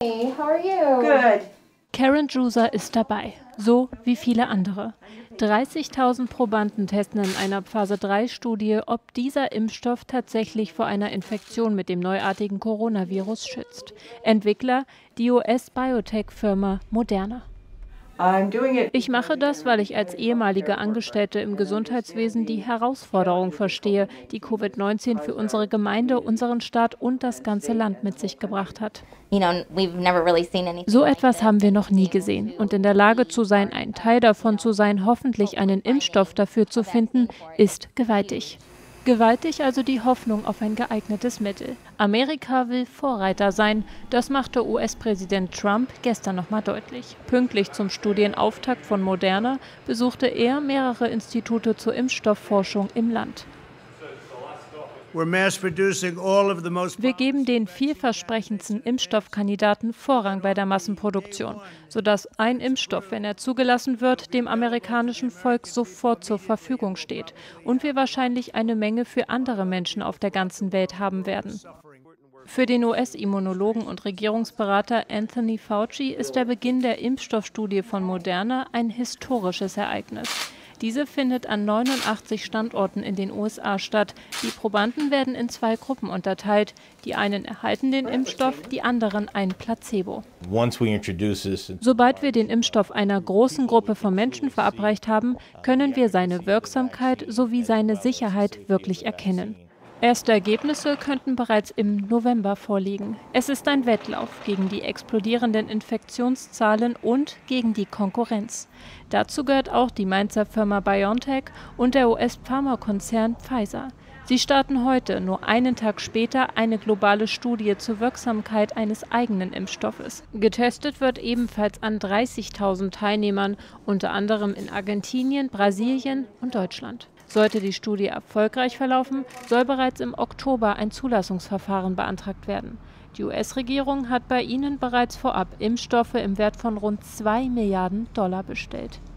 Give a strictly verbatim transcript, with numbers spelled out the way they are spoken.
Hey, how are you? Good. Karen Juser ist dabei, so wie viele andere. dreißigtausend Probanden testen in einer Phase drei Studie, ob dieser Impfstoff tatsächlich vor einer Infektion mit dem neuartigen Coronavirus schützt. Entwickler die U S-Biotech-Firma Moderna. Ich mache das, weil ich als ehemalige Angestellte im Gesundheitswesen die Herausforderung verstehe, die Covid neunzehn für unsere Gemeinde, unseren Staat und das ganze Land mit sich gebracht hat. So etwas haben wir noch nie gesehen. Und in der Lage zu sein, ein Teil davon zu sein, hoffentlich einen Impfstoff dafür zu finden, ist gewaltig. Gewaltig also die Hoffnung auf ein geeignetes Mittel. Amerika will Vorreiter sein. Das machte U S-Präsident Trump gestern nochmal deutlich. Pünktlich zum Studienauftakt von Moderna besuchte er mehrere Institute zur Impfstoffforschung im Land. Wir geben den vielversprechendsten Impfstoffkandidaten Vorrang bei der Massenproduktion, sodass ein Impfstoff, wenn er zugelassen wird, dem amerikanischen Volk sofort zur Verfügung steht und wir wahrscheinlich eine Menge für andere Menschen auf der ganzen Welt haben werden. Für den U S-Immunologen und Regierungsberater Anthony Fauci ist der Beginn der Impfstoffstudie von Moderna ein historisches Ereignis. Diese findet an neunundachtzig Standorten in den U S A statt. Die Probanden werden in zwei Gruppen unterteilt. Die einen erhalten den Impfstoff, die anderen ein Placebo. Sobald wir den Impfstoff einer großen Gruppe von Menschen verabreicht haben, können wir seine Wirksamkeit sowie seine Sicherheit wirklich erkennen. Erste Ergebnisse könnten bereits im November vorliegen. Es ist ein Wettlauf gegen die explodierenden Infektionszahlen und gegen die Konkurrenz. Dazu gehört auch die Mainzer Firma BioNTech und der U S-Pharmakonzern Pfizer. Sie starten heute, nur einen Tag später, eine globale Studie zur Wirksamkeit eines eigenen Impfstoffes. Getestet wird ebenfalls an dreißigtausend Teilnehmern, unter anderem in Argentinien, Brasilien und Deutschland. Sollte die Studie erfolgreich verlaufen, soll bereits im Oktober ein Zulassungsverfahren beantragt werden. Die U S-Regierung hat bei ihnen bereits vorab Impfstoffe im Wert von rund zwei Milliarden Dollar bestellt.